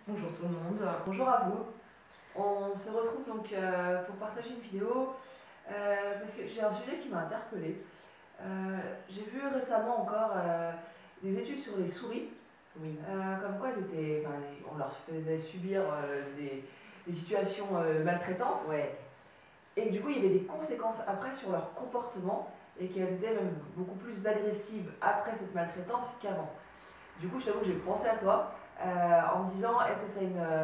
Bonjour tout le monde. Bonjour à vous. On se retrouve donc pour partager une vidéo parce que j'ai un sujet qui m'a interpellée. J'ai vu récemment encore des études sur les souris, Oui. comme quoi elles étaient, enfin, on leur faisait subir des situations maltraitance Ouais. et du coup il y avait des conséquences après sur leur comportement et qu'elles étaient même beaucoup plus agressives après cette maltraitance qu'avant. Du coup je t'avoue que j'ai pensé à toi en me disant est-ce que ça a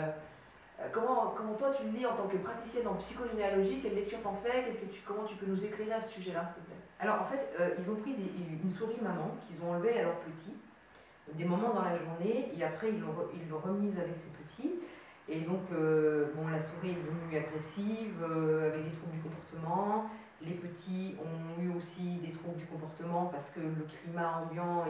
comment toi tu le lis en tant que praticienne en psychogénéalogie? Quelle lecture t'en fais? Comment tu peux nous éclairer à ce sujet-là, s'il te plaît? Alors en fait, ils ont pris une souris maman qu'ils ont enlevée à leurs petits, des moments dans la journée, et après ils l'ont remise avec ses petits. Et donc, bon, la souris est devenue agressive, avec des troubles du comportement. Les petits ont eu aussi des troubles du comportement parce que le climat ambiant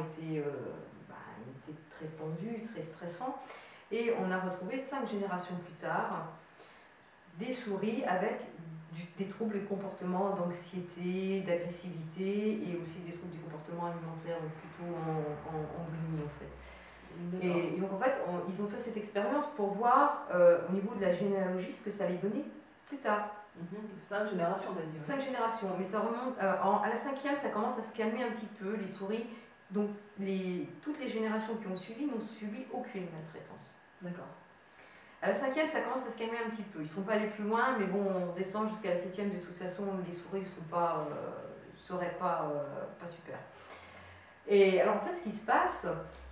était très tendu, très stressant. Et on a retrouvé 5 générations plus tard des souris avec des troubles de comportement, d'anxiété, d'agressivité et aussi des troubles du comportement alimentaire, donc plutôt en boulimie en fait. Et donc en fait, ils ont fait cette expérience pour voir au niveau de la généalogie ce que ça allait donner plus tard. 5 générations, t'as dit. 5 générations, mais ça remonte à la cinquième, ça commence à se calmer un petit peu. Les souris, donc toutes les générations qui ont suivi n'ont subi aucune maltraitance. D'accord. À la cinquième, ça commence à se calmer un petit peu. Ils ne sont pas allés plus loin, mais bon, on descend jusqu'à la septième. De toute façon, les souris ne seraient pas super. Et alors, en fait, ce qui se passe,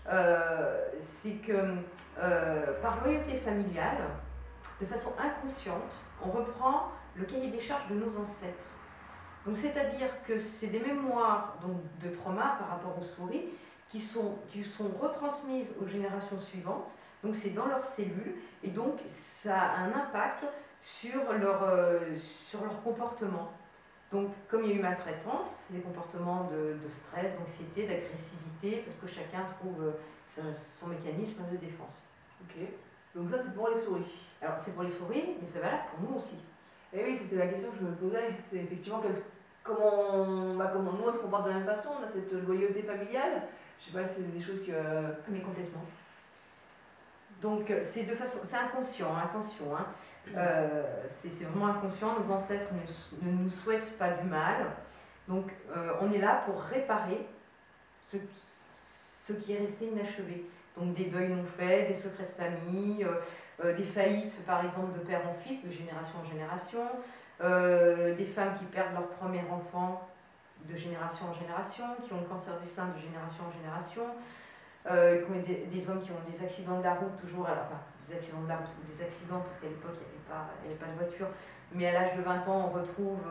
c'est que par loyauté familiale, de façon inconsciente, on reprend le cahier des charges de nos ancêtres. Donc, c'est-à-dire que c'est des mémoires donc, de trauma par rapport aux souris qui sont retransmises aux générations suivantes. Donc c'est dans leurs cellules et donc ça a un impact sur leur comportement. Donc comme il y a eu maltraitance, c'est des comportements de stress, d'anxiété, d'agressivité, parce que chacun trouve son mécanisme de défense. Ok. Donc ça c'est pour les souris. Alors c'est pour les souris, mais c'est valable pour nous aussi. Et oui, c'était la question que je me posais. C'est effectivement comment nous on se comporte de la même façon, on a cette loyauté familiale. Je sais pas si c'est des choses que. Mais complètement. Donc c'est inconscient, attention. Hein. C'est vraiment inconscient, nos ancêtres ne nous souhaitent pas du mal. Donc on est là pour réparer ce qui est resté inachevé. Donc des deuils non faits, des secrets de famille, des faillites par exemple de père en fils, de génération en génération, des femmes qui perdent leur premier enfant de génération en génération, qui ont le cancer du sein de génération en génération, des hommes qui ont des accidents de la route, des accidents de la route ou des accidents, parce qu'à l'époque il n'y avait pas de voiture, mais à l'âge de 20 ans on retrouve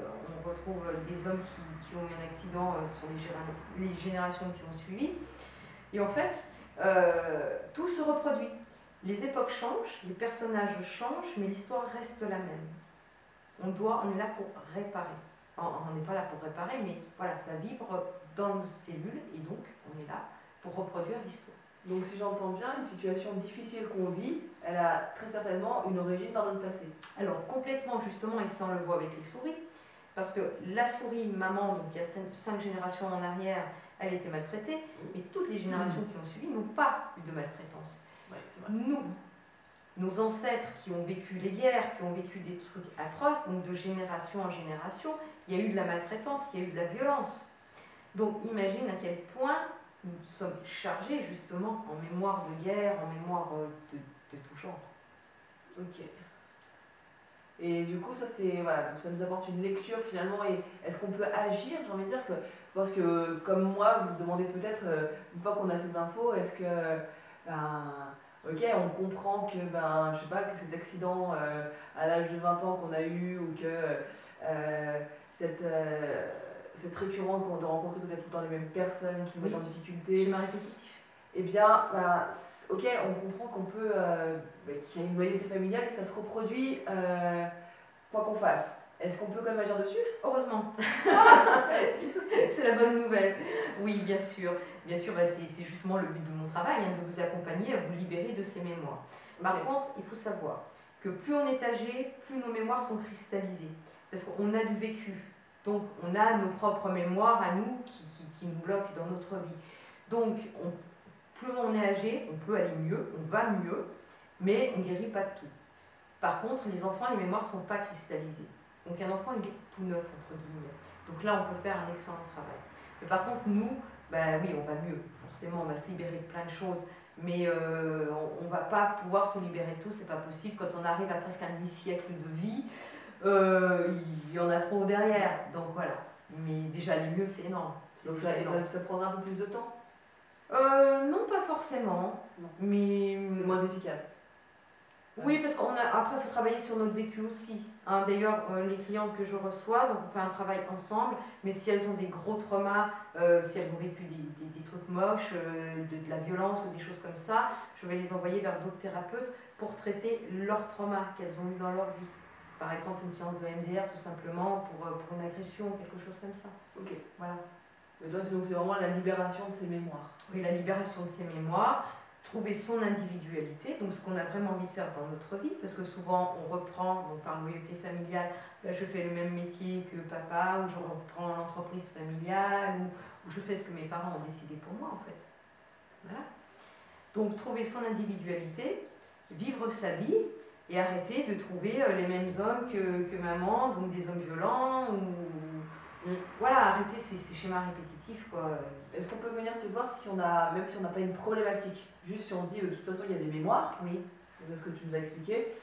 des hommes qui ont eu un accident sur les générations qui ont suivi. Et en fait, tout se reproduit. Les époques changent, les personnages changent, mais l'histoire reste la même. On est là pour réparer. On n'est pas là pour réparer, mais voilà, ça vibre dans nos cellules, et donc on est là pour reproduire l'histoire. Donc si j'entends bien, une situation difficile qu'on vit, elle a très certainement une origine dans notre passé. Alors complètement justement, et ça on le voit avec les souris, parce que la souris maman, donc il y a 5 générations en arrière, elle était maltraitée, mais toutes les générations qui ont suivi n'ont pas eu de maltraitance. Ouais, c'est vrai. Nos ancêtres qui ont vécu les guerres, qui ont vécu des trucs atroces, donc de génération en génération, il y a eu de la maltraitance, il y a eu de la violence. Donc imagine à quel point nous sommes chargés justement en mémoire de guerre, en mémoire de tout genre. Ok. Et du coup, ça c'est voilà, donc ça nous apporte une lecture finalement. Et est-ce qu'on peut agir, j'ai envie de dire, parce que comme moi, vous vous demandez peut-être une fois qu'on a ces infos, est-ce que ok, on comprend que je sais pas, que cet accident à l'âge de 20 ans qu'on a eu ou que cette récurrence de rencontrer peut-être tout le temps les mêmes personnes qui nous mettent en difficulté. Schéma répétitif. Eh bien, ok, on comprend qu'on peut, qu'il y a une loyauté familiale, que ça se reproduit quoi qu'on fasse. Est-ce qu'on peut quand même agir dessus? Heureusement. C'est la bonne nouvelle. Oui, bien sûr. Bien sûr, c'est justement le but de mon travail, hein, de vous accompagner à vous libérer de ces mémoires. Par contre, il faut savoir que plus on est âgé, plus nos mémoires sont cristallisées. Parce qu'on a du vécu. Donc, on a nos propres mémoires à nous qui nous bloquent dans notre vie. Donc, plus on est âgé, on peut aller mieux, on va mieux, Mais on ne guérit pas de tout. Par contre, les enfants, les mémoires ne sont pas cristallisées. Donc un enfant, il est tout neuf, entre guillemets. Donc là, on peut faire un excellent travail. Mais par contre, nous, bah oui, on va mieux. Forcément, on va se libérer de plein de choses. Mais on ne va pas pouvoir se libérer de tout, c'est pas possible. Quand on arrive à presque un demi-siècle de vie, il y en a trop derrière. Donc voilà. Mais déjà, aller mieux, c'est énorme. Donc ça prendra un peu plus de temps? Non, pas forcément. Non. Mais c'est moins efficace. oui, parce qu'après, il faut travailler sur notre vécu aussi. Hein. D'ailleurs, les clientes que je reçois, donc on fait un travail ensemble, mais si elles ont des gros traumas, si elles ont vécu des trucs moches, de la violence ou des choses comme ça, je vais les envoyer vers d'autres thérapeutes pour traiter leurs traumas qu'elles ont eu dans leur vie. Par exemple, une séance de MDR, tout simplement, pour une agression ou quelque chose comme ça. Ok. Voilà. Mais ça, donc c'est vraiment la libération de ses mémoires. Oui, la libération de ses mémoires. Trouver son individualité, donc ce qu'on a vraiment envie de faire dans notre vie, parce que souvent on reprend, donc par loyauté familiale, là, je fais le même métier que papa, ou je reprends l'entreprise familiale, ou je fais ce que mes parents ont décidé pour moi en fait. Voilà. Donc trouver son individualité, vivre sa vie, et arrêter de trouver les mêmes hommes que maman, donc des hommes violents, ou voilà, arrêter ces schémas répétitifs quoi. Est-ce qu'on peut venir te voir si on a, même si on n'a pas une problématique, juste si on se dit de toute façon il y a des mémoires, oui, c'est ce que tu nous as expliqué,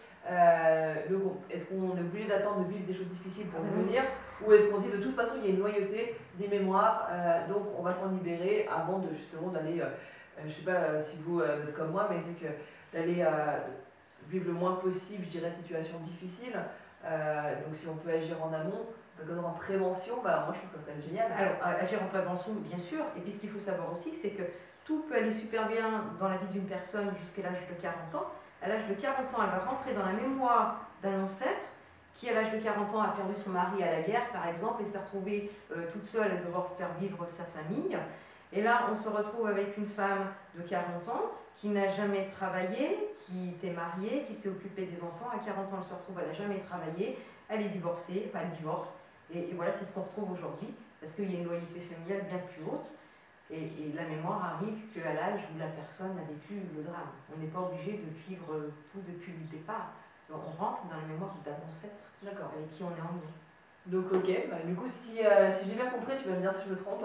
est-ce qu'on est obligé d'attendre de vivre des choses difficiles pour venir, ou est-ce qu'on se dit de toute façon il y a une loyauté des mémoires, donc on va s'en libérer avant de justement d'aller, je sais pas si vous êtes comme moi, mais c'est que d'aller vivre le moins possible, je dirais, de situations difficiles, donc si on peut agir en amont, en prévention, bah, moi je trouve que ça serait génial. Alors, agir en prévention, bien sûr. Et puis ce qu'il faut savoir aussi, c'est que tout peut aller super bien dans la vie d'une personne jusqu'à l'âge de 40 ans. À l'âge de 40 ans, elle va rentrer dans la mémoire d'un ancêtre qui, à l'âge de 40 ans, a perdu son mari à la guerre, par exemple, et s'est retrouvée toute seule à devoir faire vivre sa famille. Et là, on se retrouve avec une femme de 40 ans qui n'a jamais travaillé, qui était mariée, qui s'est occupée des enfants. À 40 ans, elle se retrouve, elle n'a jamais travaillé, elle est divorcée, enfin elle divorce. Et voilà, c'est ce qu'on retrouve aujourd'hui, parce qu'il y a une loyauté familiale bien plus haute, et la mémoire arrive qu'à l'âge où la personne a vécu le drame. On n'est pas obligé de vivre tout depuis le départ. On rentre dans la mémoire d'un ancêtre avec qui on est en lien. Donc ok, bah, du coup si j'ai bien compris, tu vas me dire si je me trompe,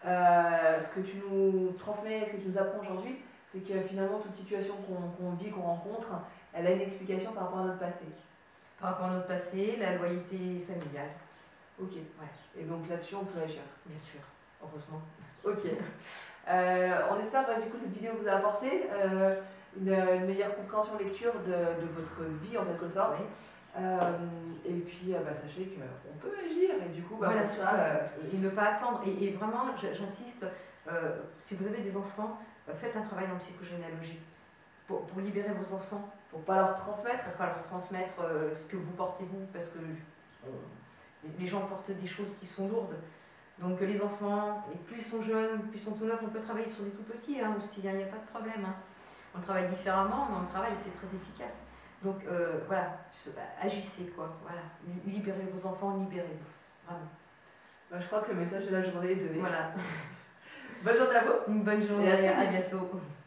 ce que tu nous transmets, ce que tu nous apprends aujourd'hui, c'est que finalement toute situation qu'on vit, qu'on rencontre, elle a une explication par rapport à notre passé. Par rapport à notre passé, la loyauté familiale. Ok, ouais. Et donc là-dessus, on peut agir. Bien sûr, heureusement. Ok. On espère que du coup cette vidéo vous a apporté une meilleure compréhension lecture de votre vie en quelque sorte. Oui. Et puis sachez qu'on peut agir et du coup voilà, ça, et ne pas attendre. Et vraiment, j'insiste, si vous avez des enfants, faites un travail en psychogénéalogie pour libérer vos enfants. Pour pas leur transmettre. Pour pas leur transmettre ce que vous portez vous, parce que les gens portent des choses qui sont lourdes. Donc les enfants, et plus ils sont jeunes, plus ils sont tout neufs, on peut travailler sur des tout petits hein, aussi, il n'y a pas de problème. Hein. On travaille différemment, mais on travaille, c'est très efficace. Donc voilà, agissez quoi, voilà. Libérez vos enfants, libérez-vous, vraiment. Bah, je crois que le message de la journée est donné. Voilà. Bonne journée à vous. Une bonne journée, et à bientôt.